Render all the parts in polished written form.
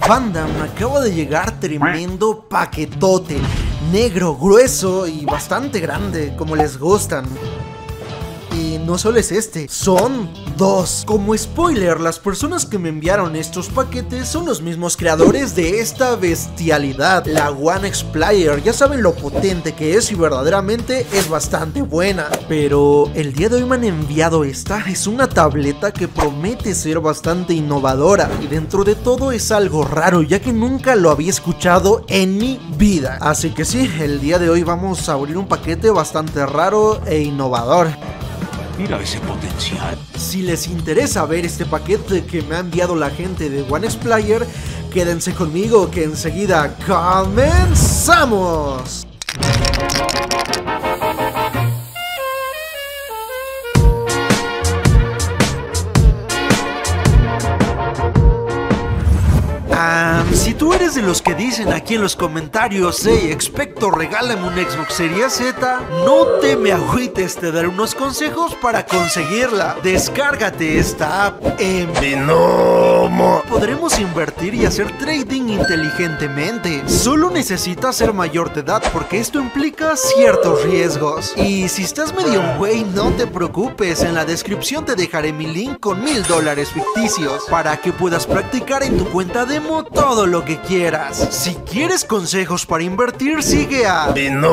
Banda, me acaba de llegar tremendo paquetote, negro, grueso y bastante grande, como les gustan. Y no solo es este, son dos. Como spoiler, las personas que me enviaron estos paquetes son los mismos creadores de esta bestialidad, la OneXplayer. Ya saben lo potente que es y verdaderamente es bastante buena. Pero el día de hoy me han enviado esta. Es una tableta que promete ser bastante innovadora y dentro de todo es algo raro, ya que nunca lo había escuchado en mi vida. Así que sí, el día de hoy vamos a abrir un paquete bastante raro e innovador. Mira ese potencial. Si les interesa ver este paquete que me ha enviado la gente de OneXplayer, quédense conmigo que enseguida comenzamos. Si tú eres de los que dicen aquí en los comentarios, hey, Expecto, regálame un Xbox Series Z, no te me agüites, te daré unos consejos para conseguirla. Descárgate esta app en Binomo. Podremos invertir y hacer trading inteligentemente. Solo necesitas ser mayor de edad porque esto implica ciertos riesgos. Y si estás medio güey, no te preocupes, en la descripción te dejaré mi link con $1000 ficticios para que puedas practicar en tu cuenta demo todo lo que quieras. Si quieres consejos para invertir, sigue a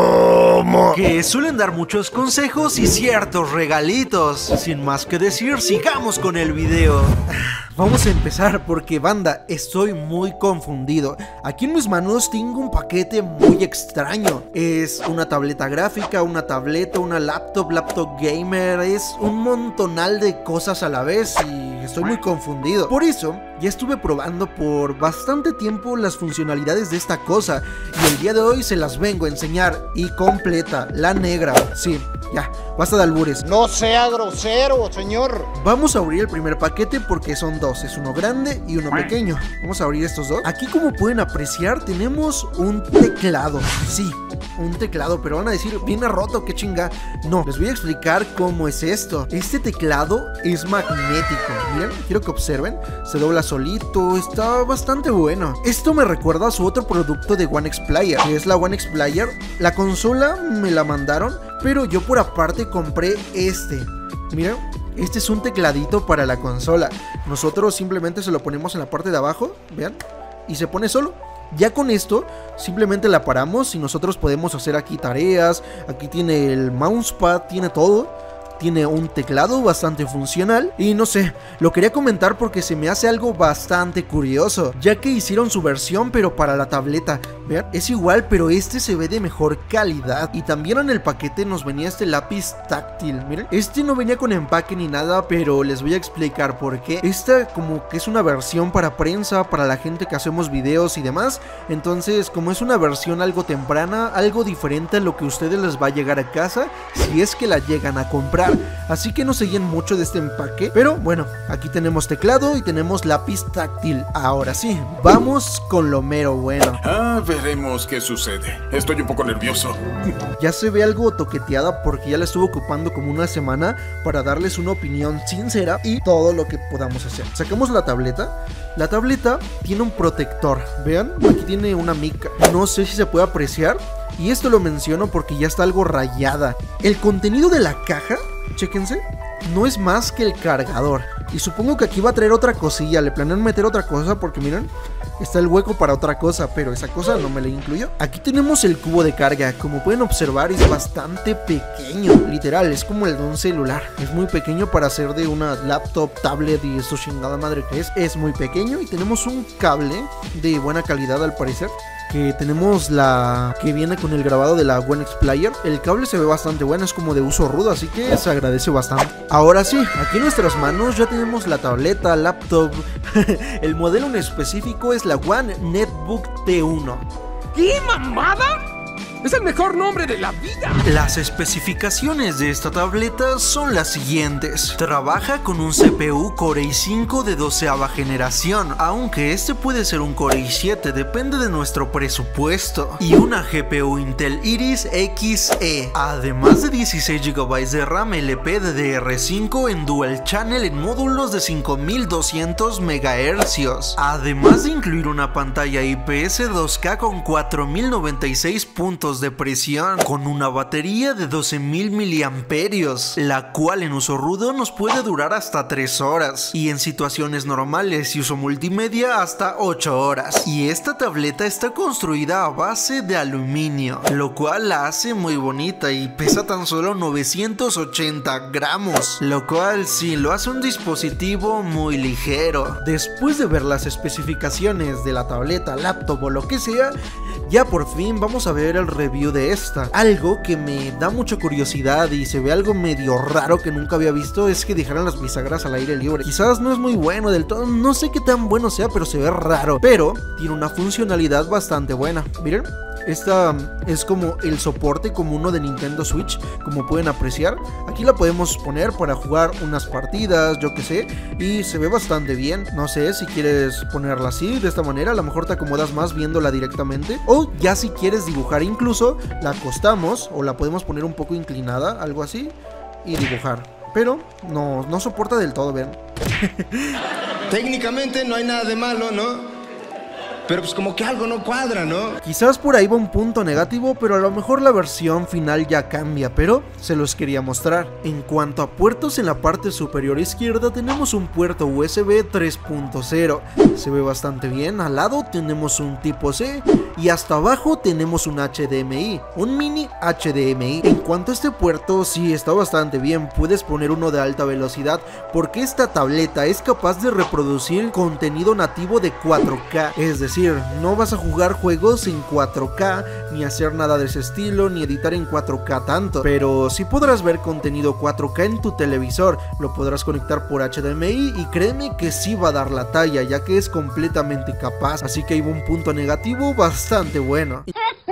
Binomo, que suelen dar muchos consejos y ciertos regalitos. Sin más que decir, sigamos con el video. Vamos a empezar porque, banda, estoy muy confundido. Aquí en mis manos tengo un paquete muy extraño. Es una tableta gráfica, una tableta, una laptop gamer. Es un montonal de cosas a la vez y estoy muy confundido. Por eso, ya estuve probando por bastante tiempo las funcionalidades de esta cosa y el día de hoy se las vengo a enseñar. Y completa, la negra. Sí, ya, basta de albures. No sea grosero, señor. Vamos a abrir el primer paquete porque son dos. Es uno grande y uno pequeño. Vamos a abrir estos dos. Aquí, como pueden apreciar, tenemos un teclado. Sí, un teclado, pero van a decir, ¿viene roto? ¿Qué chinga? No, les voy a explicar cómo es esto. Este teclado es magnético. Miren, quiero que observen. Se dobla solito, está bastante bueno. Esto me recuerda a su otro producto de OneXplayer, que es la OneXplayer. La consola me la mandaron, pero yo por aparte compré este. Miren, este es un tecladito para la consola. Nosotros simplemente se lo ponemos en la parte de abajo, vean, y se pone solo. Ya con esto, simplemente la paramos y nosotros podemos hacer aquí tareas. Aquí tiene el mousepad, tiene todo. Tiene un teclado bastante funcional y no sé, lo quería comentar porque se me hace algo bastante curioso, ya que hicieron su versión pero para la tableta. Vean, es igual pero este se ve de mejor calidad. Y también en el paquete nos venía este lápiz táctil. Miren, este no venía con empaque ni nada, pero les voy a explicar por qué. Esta como que es una versión para prensa, para la gente que hacemos videos y demás. Entonces, como es una versión algo temprana, algo diferente a lo que a ustedes les va a llegar a casa si es que la llegan a comprar. Así que no se guíen mucho de este empaque. Pero bueno, aquí tenemos teclado y tenemos lápiz táctil. Ahora sí, vamos con lo mero bueno. Veremos qué sucede. Estoy un poco nervioso. Ya se ve algo toqueteada porque ya la estuve ocupando como una semana para darles una opinión sincera y todo lo que podamos hacer. Sacamos la tableta. La tableta tiene un protector. Vean, aquí tiene una mica. No sé si se puede apreciar. Y esto lo menciono porque ya está algo rayada. El contenido de la caja, chéquense, no es más que el cargador. Y supongo que aquí va a traer otra cosilla. Le planean meter otra cosa porque miren, está el hueco para otra cosa, pero esa cosa no me la incluyó. Aquí tenemos el cubo de carga. Como pueden observar, es bastante pequeño. Literal, es como el de un celular. Es muy pequeño para ser de una laptop, tablet y esto chingada madre que es. Es muy pequeño y tenemos un cable de buena calidad al parecer. Que tenemos la que viene con el grabado de la OneXplayer. El cable se ve bastante bueno, es como de uso rudo, así que se agradece bastante. Ahora sí, aquí en nuestras manos ya tenemos la tableta, laptop. El modelo en específico es la One Netbook T1. ¿Qué mamada? ¡Es el mejor nombre de la vida! Las especificaciones de esta tableta son las siguientes. Trabaja con un CPU Core i5 de 12ª generación, aunque este puede ser un Core i7, depende de nuestro presupuesto. Y una GPU Intel Iris Xe, además de 16 GB de RAM LP DDR5 en Dual Channel en módulos de 5200 MHz. Además de incluir una pantalla IPS 2K con 4096 puntos de presión, con una batería de 12.000 mAh, la cual en uso rudo nos puede durar hasta 3 horas y en situaciones normales y uso multimedia hasta 8 horas. Y esta tableta está construida a base de aluminio, lo cual la hace muy bonita y pesa tan solo 980 gramos, lo cual sí lo hace un dispositivo muy ligero. Después de ver las especificaciones de la tableta, laptop o lo que sea, ya por fin vamos a ver el review de esta. Algo que me da mucha curiosidad y se ve algo medio raro que nunca había visto es que dejaran las bisagras al aire libre. Quizás no es muy bueno del todo, no sé qué tan bueno sea, pero se ve raro. Pero tiene una funcionalidad bastante buena. Miren, esta es como el soporte como uno de Nintendo Switch, como pueden apreciar. Aquí la podemos poner para jugar unas partidas, yo que sé, y se ve bastante bien. No sé si quieres ponerla así, de esta manera, a lo mejor te acomodas más viéndola directamente. O ya si quieres dibujar incluso, la acostamos o la podemos poner un poco inclinada, algo así, y dibujar. Pero no soporta del todo, vean. Técnicamente no hay nada de malo, ¿no? Pero pues como que algo no cuadra, ¿no? Quizás por ahí va un punto negativo, pero a lo mejor la versión final ya cambia, pero se los quería mostrar. En cuanto a puertos, en la parte superior izquierda tenemos un puerto USB 3.0. Se ve bastante bien. Al lado tenemos un tipo C y hasta abajo tenemos un HDMI, un mini HDMI. En cuanto a este puerto, sí está bastante bien. Puedes poner uno de alta velocidad porque esta tableta es capaz de reproducir contenido nativo de 4K, es decir, no vas a jugar juegos en 4K, ni hacer nada de ese estilo, ni editar en 4K tanto, pero sí podrás ver contenido 4K en tu televisor, lo podrás conectar por HDMI y créeme que sí va a dar la talla, ya que es completamente capaz, así que hay un punto negativo bastante bueno.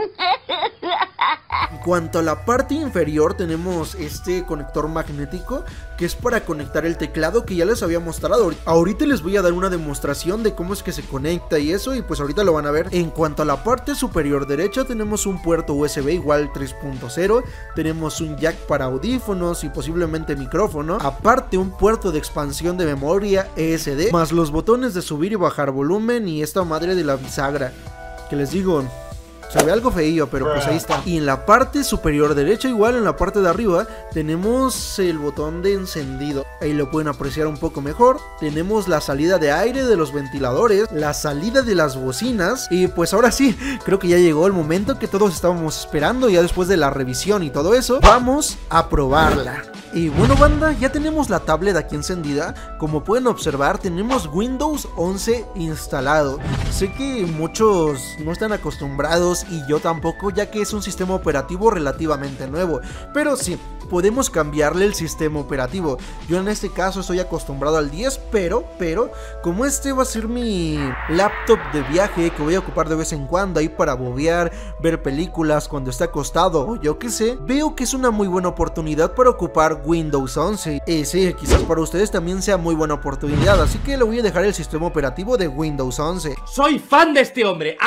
En cuanto a la parte inferior tenemos este conector magnético que es para conectar el teclado, que ya les había mostrado. Ahorita les voy a dar una demostración de cómo es que se conecta y eso, y pues ahorita lo van a ver. En cuanto a la parte superior derecha tenemos un puerto USB igual 3.0, tenemos un jack para audífonos y posiblemente micrófono, aparte un puerto de expansión de memoria SD, más los botones de subir y bajar volumen y esta madre de la bisagra, que les digo, se ve algo feillo, pero pues ahí está. Y en la parte superior derecha, igual en la parte de arriba, tenemos el botón de encendido. Ahí lo pueden apreciar un poco mejor. Tenemos la salida de aire de los ventiladores, la salida de las bocinas. Y pues ahora sí, creo que ya llegó el momento que todos estábamos esperando. Ya después de la revisión y todo eso, vamos a probarla. Y bueno, banda, ya tenemos la tablet aquí encendida. Como pueden observar, tenemos Windows 11 instalado. Sé que muchos no están acostumbrados y yo tampoco, ya que es un sistema operativo relativamente nuevo, pero sí, podemos cambiarle el sistema operativo. Yo en este caso estoy acostumbrado al 10, pero como este va a ser mi laptop de viaje que voy a ocupar de vez en cuando ahí para bobear, ver películas cuando esté acostado o yo que sé, veo que es una muy buena oportunidad para ocupar Windows 11. Y sí, quizás para ustedes también sea muy buena oportunidad, así que le voy a dejar el sistema operativo de Windows 11. Soy fan de este hombre.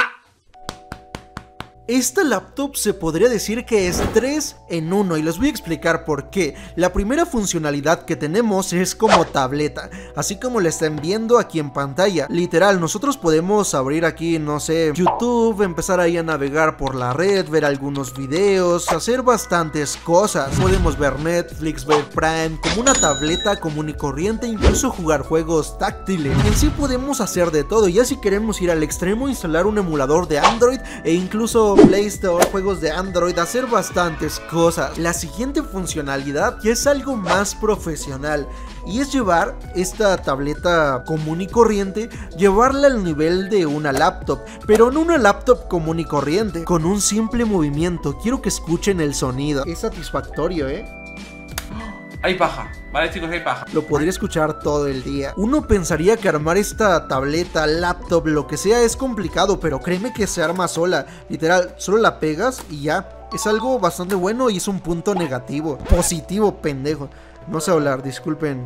Esta laptop se podría decir que es 3 en 1 y les voy a explicar por qué. La primera funcionalidad que tenemos es como tableta, así como la están viendo aquí en pantalla. Literal, nosotros podemos abrir aquí, no sé, YouTube, empezar ahí a navegar por la red, ver algunos videos, hacer bastantes cosas. Podemos ver Netflix, ver Prime, como una tableta común y corriente, incluso jugar juegos táctiles. En sí podemos hacer de todo, ya si queremos ir al extremo, instalar un emulador de Android e incluso Play Store, juegos de Android, hacer bastantes cosas. La siguiente funcionalidad ya es algo más profesional y es llevar esta tableta común y corriente, llevarla al nivel de una laptop, pero no una laptop común y corriente, con un simple movimiento. Quiero que escuchen el sonido. Es satisfactorio, Ahí baja. Vale, chicos, hay paja. Lo podría escuchar todo el día. Uno pensaría que armar esta tableta, laptop, lo que sea es complicado, pero créeme que se arma sola. Literal, solo la pegas y ya. Es algo bastante bueno y es un punto negativo. Positivo, pendejo. No sé hablar, disculpen.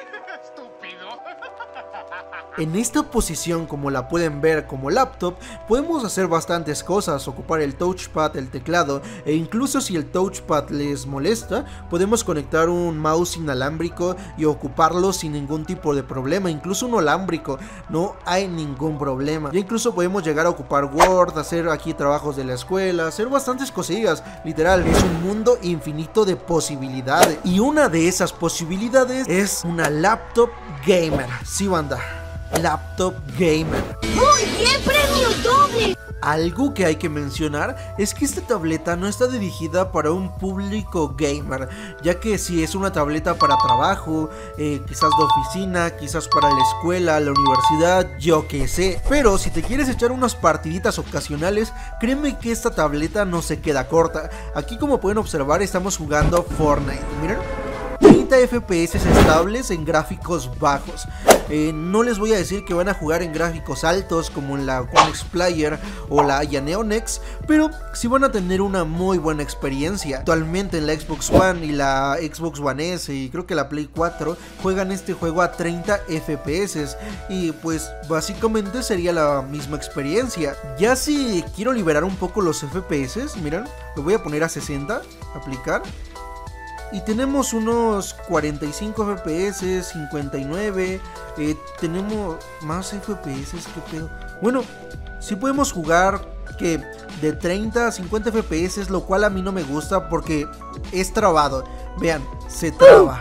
En esta posición, como la pueden ver como laptop, podemos hacer bastantes cosas, ocupar el touchpad, el teclado, e incluso si el touchpad les molesta, podemos conectar un mouse inalámbrico y ocuparlo sin ningún tipo de problema, incluso un alámbrico, no hay ningún problema. Ya incluso podemos llegar a ocupar Word, hacer aquí trabajos de la escuela, hacer bastantes cosillas, literal, es un mundo infinito de posibilidades, y una de esas posibilidades es una laptop gamer, sí banda. Laptop gamer. ¡Muy bien, premio doble! Algo que hay que mencionar es que esta tableta no está dirigida para un público gamer, ya que si es una tableta para trabajo, quizás de oficina, quizás para la escuela, la universidad, yo que sé. Pero si te quieres echar unas partiditas ocasionales, créeme que esta tableta no se queda corta. Aquí, como pueden observar, estamos jugando Fortnite, miren. 30 FPS estables en gráficos bajos. No les voy a decir que van a jugar en gráficos altos como en la One X Player o la Aya Neonex, pero sí van a tener una muy buena experiencia. Actualmente en la Xbox One y la Xbox One S y creo que la Play 4 juegan este juego a 30 FPS y pues básicamente sería la misma experiencia. Ya si quiero liberar un poco los FPS, miren, lo voy a poner a 60, aplicar. Y tenemos unos 45 FPS, 59, tenemos más FPS, ¿qué pedo? Bueno, sí podemos jugar que de 30 a 50 FPS, lo cual a mí no me gusta porque es trabado. Vean, se traba.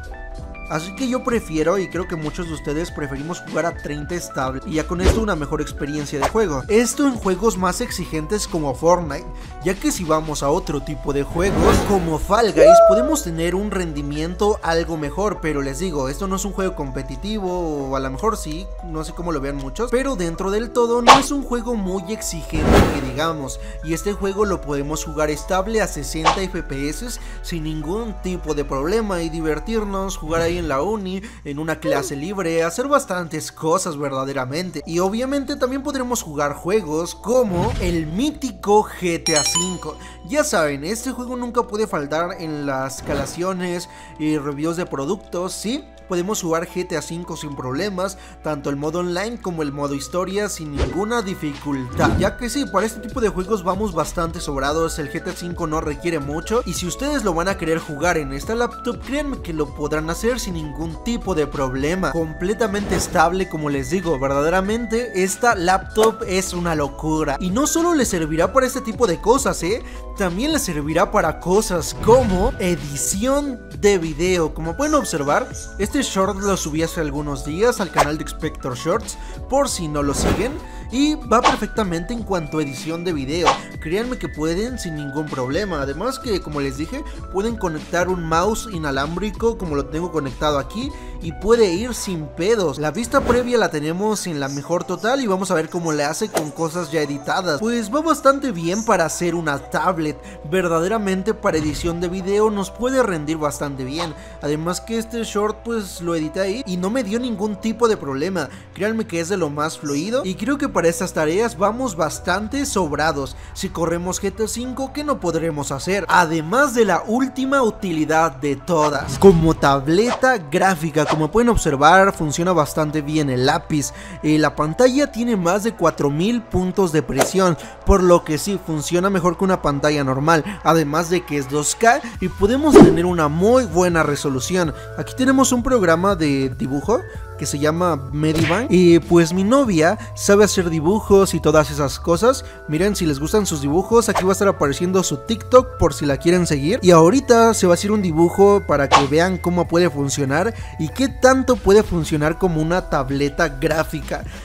Así que yo prefiero, y creo que muchos de ustedes preferimos jugar a 30 estable y ya con esto una mejor experiencia de juego. Esto en juegos más exigentes como Fortnite, ya que si vamos a otro tipo de juegos como Fall Guys podemos tener un rendimiento algo mejor, pero les digo, esto no es un juego competitivo, o a lo mejor sí, no sé cómo lo vean muchos, pero dentro del todo no es un juego muy exigente que digamos, y este juego lo podemos jugar estable a 60 FPS sin ningún tipo de problema y divertirnos, jugar ahí en la uni, en una clase libre, hacer bastantes cosas verdaderamente. Y obviamente también podremos jugar juegos como el mítico GTA V. Ya saben, este juego nunca puede faltar en las escalaciones y reviews de productos, ¿sí? Podemos jugar GTA V sin problemas, tanto el modo online como el modo historia sin ninguna dificultad, ya que sí, para este tipo de juegos vamos bastante sobrados, el GTA V no requiere mucho y si ustedes lo van a querer jugar en esta laptop, créanme que lo podrán hacer sin ningún tipo de problema, completamente estable como les digo, verdaderamente esta laptop es una locura y no solo le servirá para este tipo de cosas, también le servirá para cosas como edición de video. Como pueden observar, este short lo subí hace algunos días al canal de Expector Shorts, por si no lo siguen, y va perfectamente en cuanto a edición de video. Créanme que pueden sin ningún problema. Además que, como les dije, pueden conectar un mouse inalámbrico como lo tengo conectado aquí y puede ir sin pedos. La vista previa la tenemos en la mejor total y vamos a ver cómo le hace con cosas ya editadas. Pues va bastante bien para hacer una tablet. Verdaderamente para edición de video nos puede rendir bastante bien. Además que este short pues lo edité ahí y no me dio ningún tipo de problema. Créanme que es de lo más fluido y creo que para estas tareas vamos bastante sobrados. Si corremos GTA V, ¿qué no podremos hacer? Además de la última utilidad de todas, como tableta gráfica. Como pueden observar, funciona bastante bien el lápiz. La pantalla tiene más de 4000 puntos de presión, por lo que sí, funciona mejor que una pantalla normal. Además de que es 2K y podemos tener una muy buena resolución. Aquí tenemos un programa de dibujo que se llama Medibank y pues mi novia sabe hacer dibujos y todas esas cosas. Miren, si les gustan sus dibujos, aquí va a estar apareciendo su TikTok por si la quieren seguir. Y ahorita se va a hacer un dibujo para que vean cómo puede funcionar y qué tanto puede funcionar como una tableta gráfica.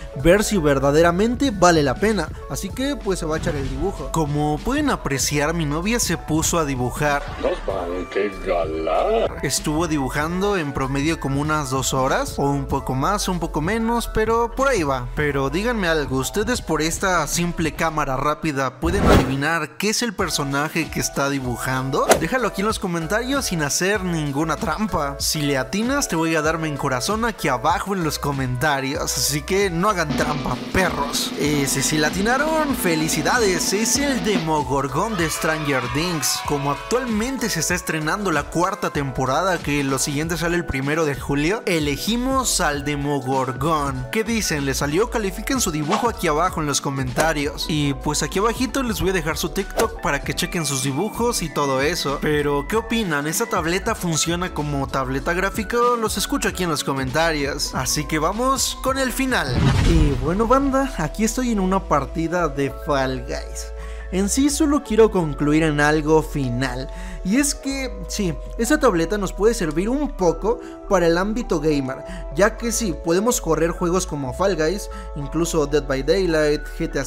ver si verdaderamente vale la pena. Así que pues se va a echar el dibujo. Como pueden apreciar, mi novia se puso a dibujar. ¡Qué galán! Estuvo dibujando en promedio como unas 2 horas, o un poco más, un poco menos, pero por ahí va. Pero díganme algo, ¿ustedes por esta simple cámara rápida pueden adivinar qué es el personaje que está dibujando? Déjalo aquí en los comentarios sin hacer ninguna trampa. Si le atinas, te voy a darme en corazón aquí abajo en los comentarios, así que no hagan trampa, perros. Si le atinaron, felicidades, es el Demogorgon de Stranger Things. Como actualmente se está estrenando la 4ª temporada, que lo siguiente sale el 1 de julio, elegimos al Demogorgon. ¿Qué dicen? ¿Le salió? Califiquen su dibujo aquí abajo en los comentarios. Y pues aquí abajito les voy a dejar su TikTok para que chequen sus dibujos y todo eso. Pero ¿qué opinan? ¿Esta tableta funciona como tableta gráfica? Los escucho aquí en los comentarios. Así que vamos con el final. Y bueno, banda, aquí estoy en una partida de Fall Guys. En sí solo quiero concluir en algo final, y es que sí, esta tableta nos puede servir un poco para el ámbito gamer, ya que sí, podemos correr juegos como Fall Guys, incluso Dead by Daylight, GTA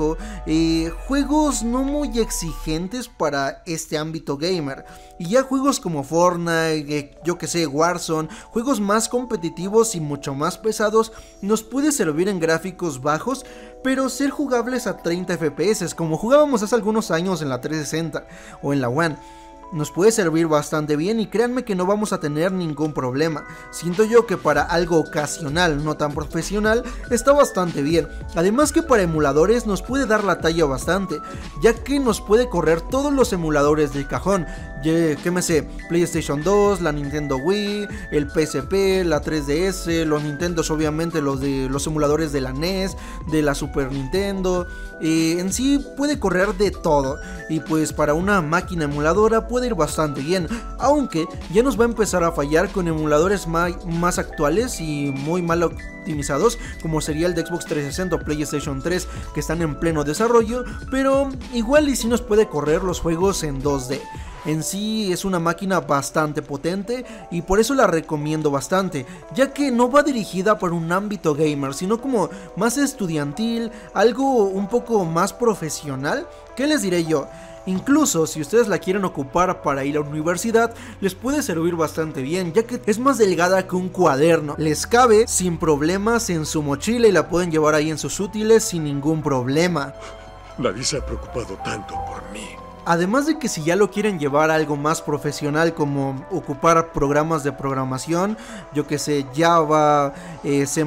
V, juegos no muy exigentes para este ámbito gamer, y ya juegos como Fortnite, yo que sé, Warzone, juegos más competitivos y mucho más pesados, nos puede servir en gráficos bajos, pero ser jugables a 30 FPS, como jugábamos hace algunos años en la 360 o en la One. Nos puede servir bastante bien y créanme que no vamos a tener ningún problema. Siento yo que para algo ocasional, no tan profesional, está bastante bien. Además que para emuladores nos puede dar la talla bastante, ya que nos puede correr todos los emuladores del cajón. ¿Qué me sé? PlayStation 2, la Nintendo Wii, el PSP, la 3DS, los Nintendos obviamente, los emuladores de la NES, de la Super Nintendo. En sí puede correr de todo, y pues para una máquina emuladora puede ir bastante bien, aunque ya nos va a empezar a fallar con emuladores más actuales y muy mal optimizados, como sería el de Xbox 360 o PlayStation 3, que están en pleno desarrollo, pero igual y si nos puede correr los juegos en 2D. En sí es una máquina bastante potente y por eso la recomiendo bastante, ya que no va dirigida para un ámbito gamer, sino como más estudiantil, algo un poco más profesional. ¿Qué les diré yo? Incluso si ustedes la quieren ocupar para ir a la universidad, les puede servir bastante bien, ya que es más delgada que un cuaderno. Les cabe sin problemas en su mochila y la pueden llevar ahí en sus útiles sin ningún problema. Nadie se ha preocupado tanto por mí. Además de que si ya lo quieren llevar a algo más profesional, como ocupar programas de programación, yo que sé, Java, C++,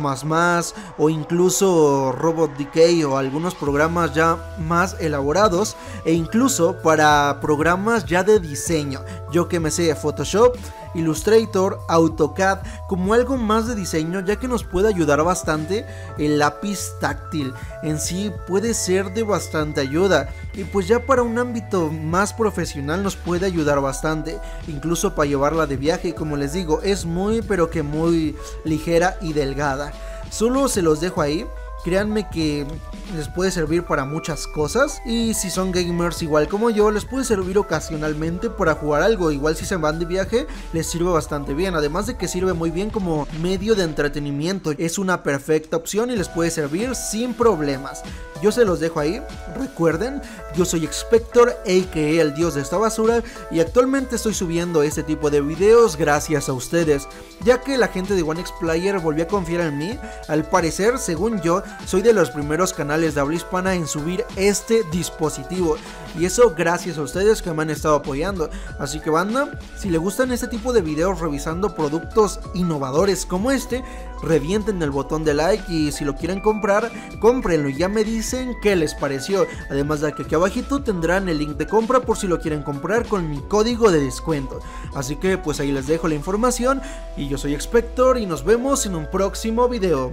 o incluso Robot Decay, o algunos programas ya más elaborados, e incluso para programas ya de diseño, yo que me sé, Photoshop, Illustrator, AutoCAD, como algo más de diseño, ya que nos puede ayudar bastante el lápiz táctil. En sí puede ser de bastante ayuda, y pues ya para un ámbito más profesional nos puede ayudar bastante, incluso para llevarla de viaje. Como les digo, es muy pero que muy ligera y delgada. Solo se los dejo ahí. Créanme que les puede servir para muchas cosas, y si son gamers igual como yo, les puede servir ocasionalmente para jugar algo. Igual si se van de viaje, les sirve bastante bien, además de que sirve muy bien como medio de entretenimiento. Es una perfecta opción y les puede servir sin problemas. Yo se los dejo ahí. Recuerden, yo soy Expector, aka el dios de esta basura, y actualmente estoy subiendo este tipo de videos gracias a ustedes, ya que la gente de OneXPlayer volvió a confiar en mí. Al parecer, según yo, soy de los primeros canales de habla hispana en subir este dispositivo, y eso gracias a ustedes que me han estado apoyando. Así que banda, si les gustan este tipo de videos revisando productos innovadores como este, revienten el botón de like, y si lo quieren comprar, cómprenlo y ya me dicen qué les pareció. Además de que aquí abajito tendrán el link de compra por si lo quieren comprar con mi código de descuento. Así que pues ahí les dejo la información, y yo soy Expector y nos vemos en un próximo video.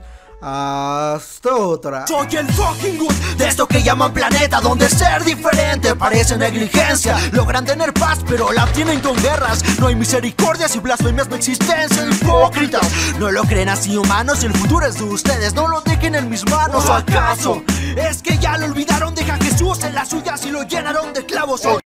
Hasta otra. Soy el fucking good de esto que llaman planeta, donde ser diferente parece negligencia. Logran tener paz pero la tienen con guerras. No hay misericordias y blasfemias, no existencia. Hipócritas, no lo creen así humanos. El futuro es de ustedes, no lo dejen en mis manos. ¿O acaso es que ya lo olvidaron? Deja a Jesús en las suyas y lo llenaron de clavos.